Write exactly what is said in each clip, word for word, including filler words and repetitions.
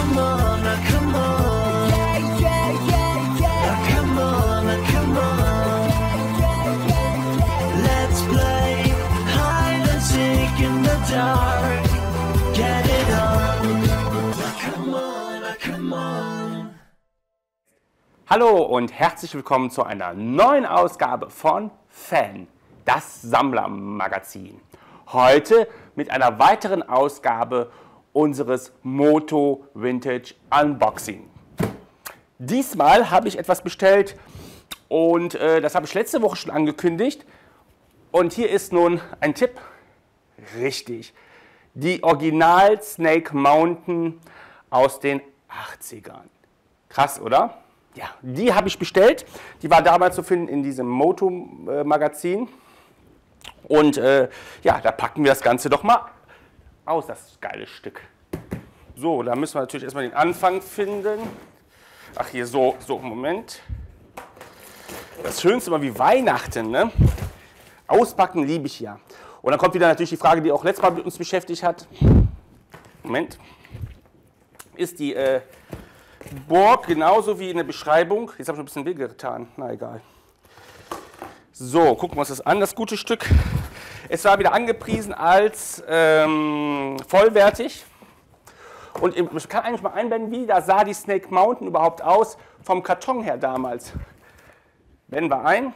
come on, now come on. Yeah, yeah, yeah, yeah. Now come on, now come on. Yeah, yeah, yeah, yeah. Let's play hide and seek in the dark. Get it on. Now come on, now come on. Hallo und herzlich willkommen zu einer neuen Ausgabe von Fan, das Sammlermagazin. Heute mit einer weiteren Ausgabe unseres Moto Vintage Unboxing. Diesmal habe ich etwas bestellt und äh, das habe ich letzte Woche schon angekündigt. Und hier ist nun ein Tipp. Richtig, die Original Snake Mountain aus den achtzigern. Krass, oder? Ja, die habe ich bestellt. Die war damals zu finden in diesem Moto-Magazin. Und äh, ja, da packen wir das Ganze doch mal aus, das geile Stück. So, da müssen wir natürlich erstmal den Anfang finden. Ach, hier so, so, Moment. Das Schönste immer wie Weihnachten, ne? Auspacken liebe ich ja. Und dann kommt wieder natürlich die Frage, die auch letztes Mal mit uns beschäftigt hat. Moment. Ist die äh, Burg genauso wie in der Beschreibung? Jetzt habe ich ein bisschen weh getan. Na egal. So, gucken wir uns das an, das gute Stück. Es war wieder angepriesen als ähm, vollwertig. Und ich kann eigentlich mal einblenden, wie da sah die Snake Mountain überhaupt aus, vom Karton her damals. Blenden wir ein.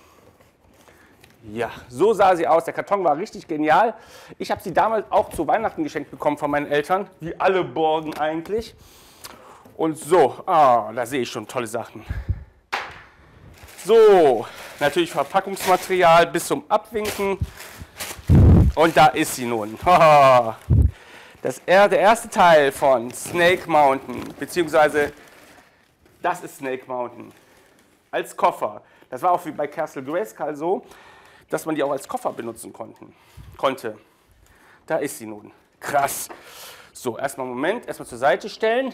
Ja, so sah sie aus. Der Karton war richtig genial. Ich habe sie damals auch zu Weihnachten geschenkt bekommen von meinen Eltern, wie alle Burgen eigentlich. Und so, ah, da sehe ich schon tolle Sachen. So, natürlich Verpackungsmaterial bis zum Abwinken. Und da ist sie nun. Das, der erste Teil von Snake Mountain, beziehungsweise das ist Snake Mountain, als Koffer. Das war auch wie bei Castle Grayskull so, dass man die auch als Koffer benutzen konnten, konnte. Da ist sie nun. Krass. So, erstmal einen Moment, erstmal zur Seite stellen.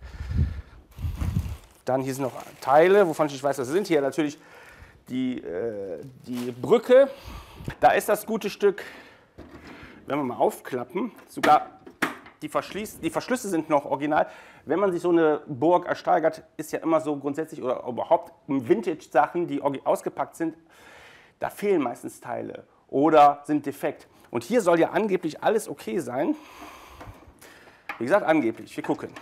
Dann hier sind noch Teile, wovon ich nicht weiß, was sie sind. Hier natürlich die, äh, die Brücke. Da ist das gute Stück, wenn wir mal aufklappen, sogar die, Verschließ die Verschlüsse sind noch original. Wenn man sich so eine Burg ersteigert, ist ja immer so grundsätzlich oder überhaupt Vintage-Sachen, die ausgepackt sind, da fehlen meistens Teile oder sind defekt. Und hier soll ja angeblich alles okay sein. Wie gesagt, angeblich. Wir gucken.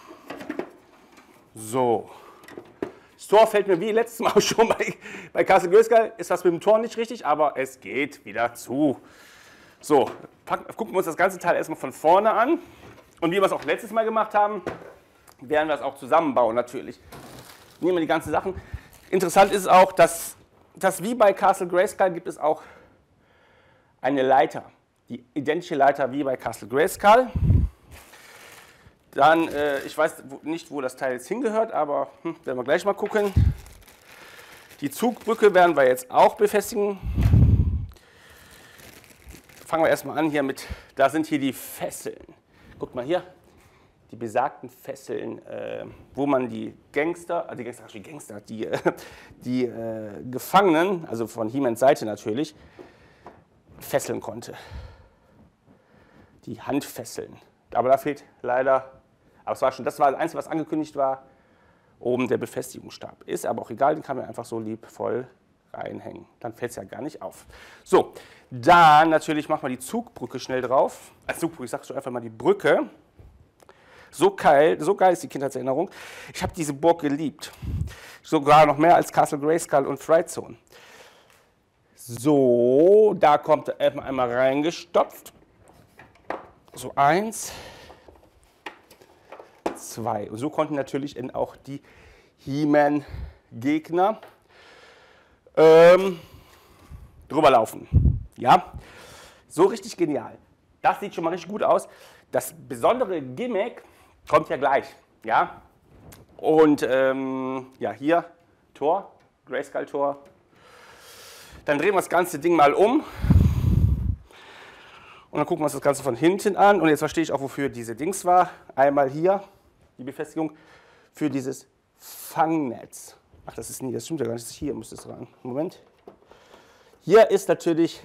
So. Das Tor fällt mir wie letztes Mal schon bei, bei Castle Grayskull. Ist das mit dem Tor nicht richtig, aber es geht wieder zu. So, packen, gucken wir uns das ganze Teil erstmal von vorne an. Und wie wir es auch letztes Mal gemacht haben, werden wir es auch zusammenbauen natürlich. Nehmen wir die ganzen Sachen. Interessant ist auch, dass, dass wie bei Castle Grayskull gibt es auch eine Leiter. Die identische Leiter wie bei Castle Grayskull. Dann, äh, ich weiß nicht, wo das Teil jetzt hingehört, aber hm, werden wir gleich mal gucken. Die Zugbrücke werden wir jetzt auch befestigen. Fangen wir erstmal an hier mit, da sind hier die Fesseln. Guckt mal hier, die besagten Fesseln, äh, wo man die Gangster, also die Gangster, die, Gangster, die, äh, die äh, Gefangenen, also von He-Mans Seite natürlich, fesseln konnte. Die Handfesseln. Aber da fehlt leider, aber es war schon, das war das Einzige, was angekündigt war, oben der Befestigungsstab. Ist aber auch egal, den kann man einfach so liebevoll reinhängen. Dann fällt es ja gar nicht auf. So, dann natürlich machen wir die Zugbrücke schnell drauf. Als Zugbrücke, ich sage schon einfach mal die Brücke. So geil, so geil ist die Kindheitserinnerung. Ich habe diese Burg geliebt. Sogar noch mehr als Castle Grayskull und Fright Zone. So, da kommt er einmal reingestopft. So eins, zwei. Und so konnten natürlich auch die He-Man-Gegner ähm, drüber laufen. Ja, so richtig genial. Das sieht schon mal richtig gut aus. Das besondere Gimmick kommt ja gleich. Ja, und ähm, ja, hier Tor, Grayskull-Tor. Dann drehen wir das ganze Ding mal um. Und dann gucken wir uns das Ganze von hinten an. Und jetzt verstehe ich auch, wofür diese Dings war. Einmal hier die Befestigung für dieses Fangnetz. Ach, das ist nie, das stimmt ja gar nicht. Hier müsste es ran. Moment. Hier ist natürlich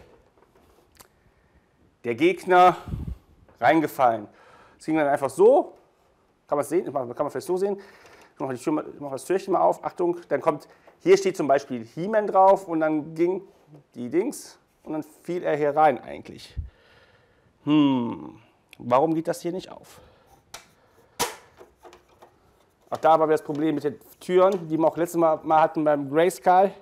der Gegner reingefallen. Es ging dann einfach so, kann man es sehen, kann man vielleicht so sehen. Ich mache, die Tür, ich mache das Türchen mal auf, Achtung, dann kommt, hier steht zum Beispiel He-Man drauf und dann ging die Dings und dann fiel er hier rein eigentlich. Hm, warum geht das hier nicht auf? Auch da war das Problem mit den Türen, die wir auch letztes Mal, mal hatten beim Grayskull.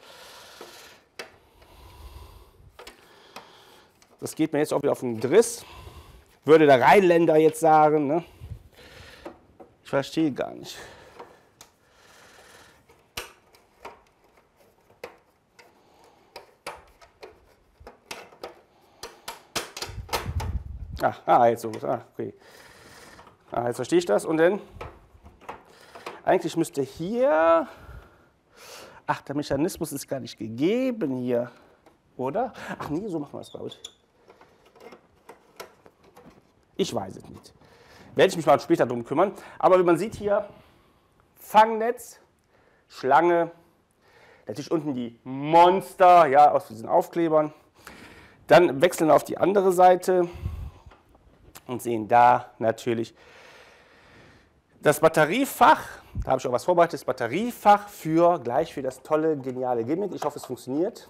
Das geht mir jetzt auch wieder auf den Driss. Würde der Rheinländer jetzt sagen. Ne? Ich verstehe gar nicht. Ach, ah, jetzt so. Ah, okay. Ah, jetzt verstehe ich das. Und dann, eigentlich müsste hier, ach, der Mechanismus ist gar nicht gegeben hier, oder? Ach nee, so machen wir es, glaube ich. Ich weiß es nicht. Werde ich mich mal später drum kümmern. Aber wie man sieht hier, Fangnetz, Schlange, natürlich unten die Monster, ja, aus diesen Aufklebern. Dann wechseln wir auf die andere Seite und sehen da natürlich das Batteriefach. Da habe ich auch was vorbereitet, das Batteriefach für gleich für das tolle, geniale Gimmick. Ich hoffe, es funktioniert.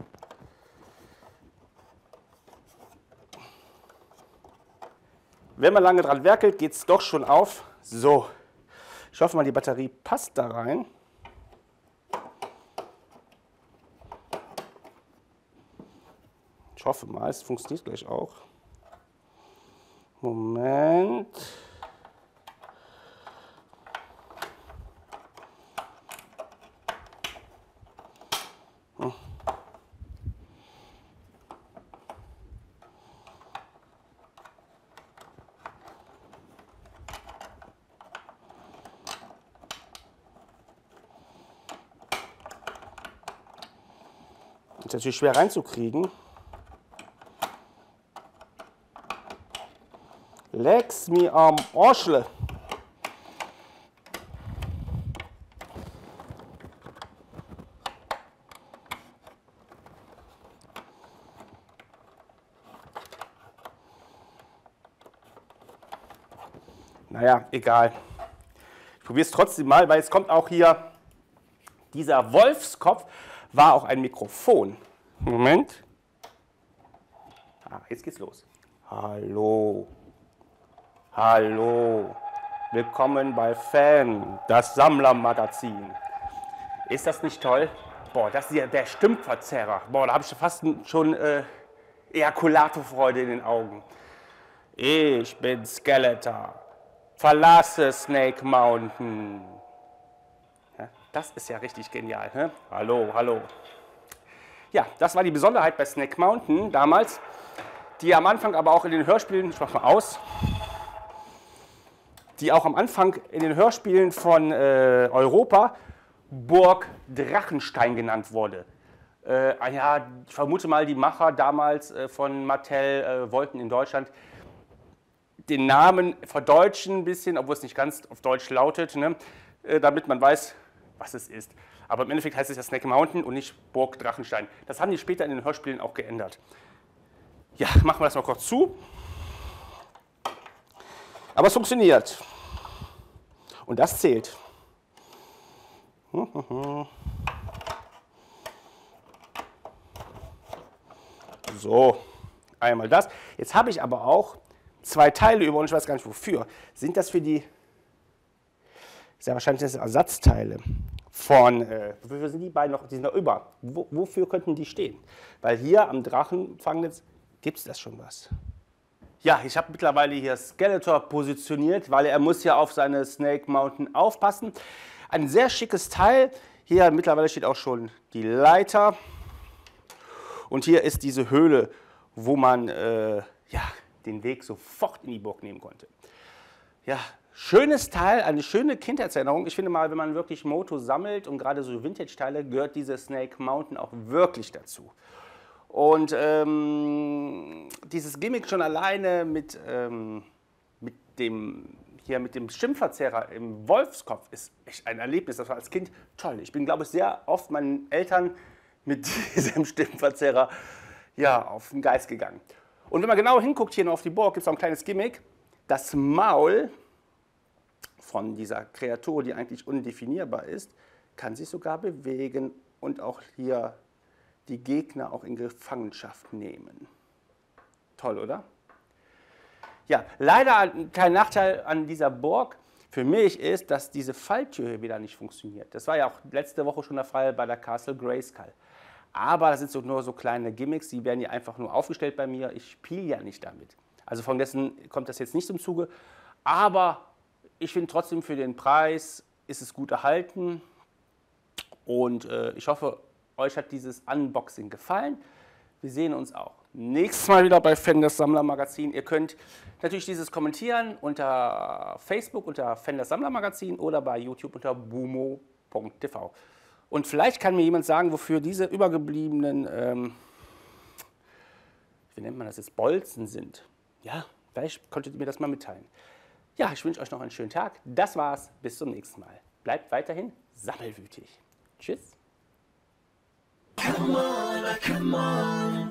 Wenn man lange dran werkelt, geht es doch schon auf. So, ich hoffe mal, die Batterie passt da rein. Ich hoffe mal, es funktioniert gleich auch. Moment. Hm. Ist natürlich schwer reinzukriegen. Lex mir am Arschle. Naja, egal. Ich probiere es trotzdem mal, weil es kommt auch hier, dieser Wolfskopf war auch ein Mikrofon. Moment. Ah, jetzt geht's los. Hallo. Hallo. Willkommen bei Fan, das Sammlermagazin. Ist das nicht toll? Boah, das ist ja der Stimmverzerrer. Boah, da habe ich fast schon äh, Ejakulatorfreude in den Augen. Ich bin Skeletor. Verlasse Snake Mountain. Ja, das ist ja richtig genial. Ne? Hallo, hallo. Ja, das war die Besonderheit bei Snake Mountain damals, die am Anfang aber auch in den Hörspielen, ich mach mal aus, die auch am Anfang in den Hörspielen von äh, Europa Burg Drachenstein genannt wurde. Äh, ja, ich vermute mal, die Macher damals äh, von Mattel äh, wollten in Deutschland den Namen verdeutschen ein bisschen, obwohl es nicht ganz auf Deutsch lautet, ne? äh, damit man weiß, was es ist. Aber im Endeffekt heißt es ja Snake Mountain und nicht Burg Drachenstein. Das haben die später in den Hörspielen auch geändert. Ja, machen wir das mal kurz zu. Aber es funktioniert. Und das zählt. So, einmal das. Jetzt habe ich aber auch zwei Teile über und ich weiß gar nicht wofür. Sind das für die, ist ja wahrscheinlich das Ersatzteile von, äh, wofür sind die beiden noch, die sind noch über. Wo, wofür könnten die stehen? Weil hier am Drachenfangnetz gibt es das schon was. Ja, ich habe mittlerweile hier Skeletor positioniert, weil er muss ja auf seine Snake Mountain aufpassen. Ein sehr schickes Teil. Hier mittlerweile steht auch schon die Leiter. Und hier ist diese Höhle, wo man äh, ja, den Weg sofort in die Burg nehmen konnte. Ja, schönes Teil, eine schöne Kindheitserinnerung. Ich finde mal, wenn man wirklich Moto sammelt und gerade so Vintage-Teile, gehört diese Snake Mountain auch wirklich dazu. Und ähm, dieses Gimmick schon alleine mit, ähm, mit, dem, hier mit dem Stimmverzerrer im Wolfskopf ist echt ein Erlebnis. Das war als Kind toll. Ich bin, glaube ich, sehr oft meinen Eltern mit diesem Stimmverzerrer ja, auf den Geist gegangen. Und wenn man genau hinguckt hier noch auf die Burg, gibt es auch ein kleines Gimmick. Das Maul von dieser Kreatur, die eigentlich undefinierbar ist, kann sich sogar bewegen und auch hier die Gegner auch in Gefangenschaft nehmen. Toll, oder? Ja, leider kein Nachteil an dieser Burg für mich ist, dass diese Falltür hier wieder nicht funktioniert. Das war ja auch letzte Woche schon der Fall bei der Castle Grayskull. Aber das sind so nur so kleine Gimmicks, die werden ja einfach nur aufgestellt bei mir. Ich spiele ja nicht damit. Also von dessen kommt das jetzt nicht zum Zuge. Aber ich finde trotzdem, für den Preis ist es gut erhalten. Und äh, ich hoffe, euch hat dieses Unboxing gefallen. Wir sehen uns auch nächstes Mal wieder bei Fan das Sammler Magazin. Ihr könnt natürlich dieses kommentieren unter Facebook unter Fan das Sammler Magazin oder bei YouTube unter bumo punkt t v. Und vielleicht kann mir jemand sagen, wofür diese übergebliebenen, ähm, wie nennt man das jetzt, Bolzen sind. Ja, vielleicht konntet ihr mir das mal mitteilen. Ja, ich wünsche euch noch einen schönen Tag. Das war's. Bis zum nächsten Mal. Bleibt weiterhin sammelwütig. Tschüss. Come on, come on.